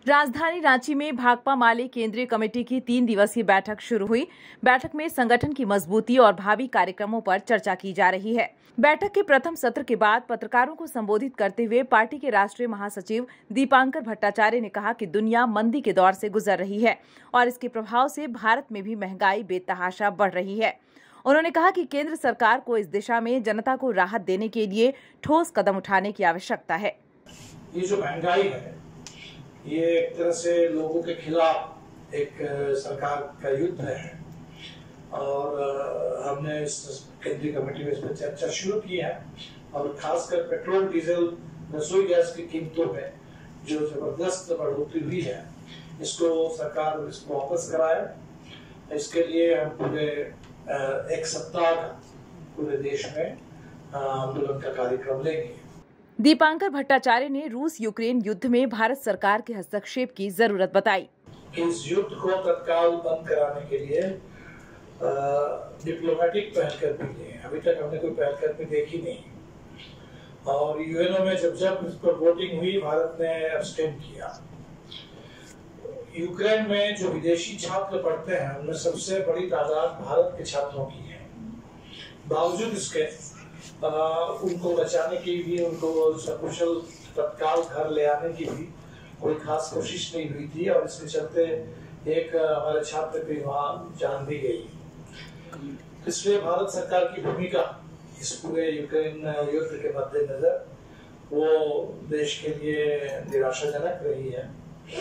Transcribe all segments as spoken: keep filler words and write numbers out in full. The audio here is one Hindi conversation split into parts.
राजधानी रांची में भाकपा माले केंद्रीय कमेटी की तीन दिवसीय बैठक शुरू हुई। बैठक में संगठन की मजबूती और भावी कार्यक्रमों पर चर्चा की जा रही है। बैठक के प्रथम सत्र के बाद पत्रकारों को संबोधित करते हुए पार्टी के राष्ट्रीय महासचिव दीपांकर भट्टाचार्य ने कहा कि दुनिया मंदी के दौर से गुजर रही है और इसके प्रभाव से भारत में भी महंगाई बेतहाशा बढ़ रही है। उन्होंने कहा कि केंद्र सरकार को इस दिशा में जनता को राहत देने के लिए ठोस कदम उठाने की आवश्यकता है। ये जो महंगाई है, ये एक तरह से लोगों के खिलाफ एक सरकार का युद्ध है और हमने इस केंद्रीय कमेटी में इस पर चर्चा शुरू की है और खासकर पेट्रोल, डीजल, रसोई गैस की कीमतों में जो जबरदस्त बढ़ोतरी हुई है, इसको सरकार इसको वापस कराए। इसके लिए हम पूरे एक सप्ताह का पूरे देश में आंदोलन का कार्यक्रम लेंगे। दीपांकर भट्टाचार्य ने रूस यूक्रेन युद्ध में भारत सरकार के हस्तक्षेप की जरूरत बताई। इस युद्ध को तत्काल बंद कराने के लिए डिप्लोमेटिक पहलकदमी है। अभी तक हमने कोई पहलकदमी देखी नहीं और यूएनओ में जब जब इस पर वोटिंग हुई, भारत ने अब्सटेन किया। यूक्रेन में जो विदेशी छात्र पढ़ते हैं, उनमें सबसे बड़ी तादाद भारत के छात्रों की है। बावजूद इसके आ, उनको बचाने की भी, उनको सकुशल तत्काल घर ले आने की भी कोई खास कोशिश नहीं हुई थी और इसके चलते एक हमारे छात्र की वहाँ जान दी गई। इसलिए भारत सरकार की भूमिका इस पूरे यूक्रेन युद्ध के मद्देनजर वो देश के लिए निराशाजनक रही है।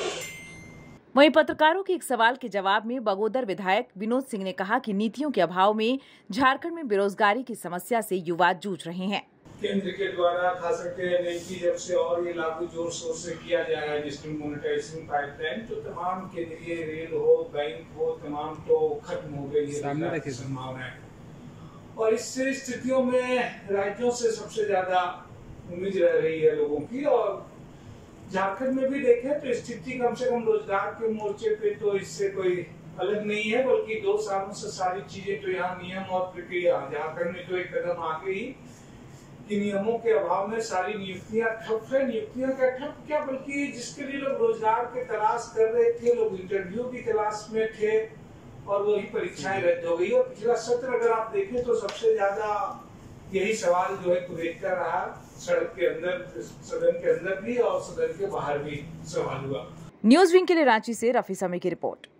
वहीं पत्रकारों के एक सवाल के जवाब में बगोदर विधायक विनोद सिंह ने कहा कि नीतियों के अभाव में झारखंड में बेरोजगारी की समस्या से युवा जूझ रहे हैं। केंद्र के द्वारा खास करके नीति जब से और ये लागू जोर शोर से किया जा रहा है डिजिटल मोनेटाइजेशन पाइपलाइन, तो तमाम केंद्रीय रेल हो, बैंक हो, तमाम तो खत्म हो गई है संभावनाएं। और इस स्थितियों में राज्यों से सबसे ज्यादा उम्मीद रह रही है लोगों की और झारखंड में भी देखें तो स्थिति कम से कम रोजगार के मोर्चे पे तो इससे कोई अलग नहीं है, बल्कि दो सालों से सारी चीजें तो यहाँ नियम और प्रक्रिया झारखंड में तो एक कदम आगे ही कि नियमों के अभाव में सारी नियुक्तियां ठप है। नियुक्तियां का ठप क्या, बल्कि जिसके लिए लोग रोजगार की तलाश कर रहे थे, लोग इंटरव्यू की तलाश में थे और वही परीक्षाएं रद्द हो गई। और पिछला सत्र अगर आप देखें तो सबसे ज्यादा यही सवाल जो है कुरेदता रहा, सड़क के अंदर, सदन के अंदर भी और सदन के बाहर भी सवाल हुआ। न्यूज विंग के लिए रांची से रफी समी की रिपोर्ट।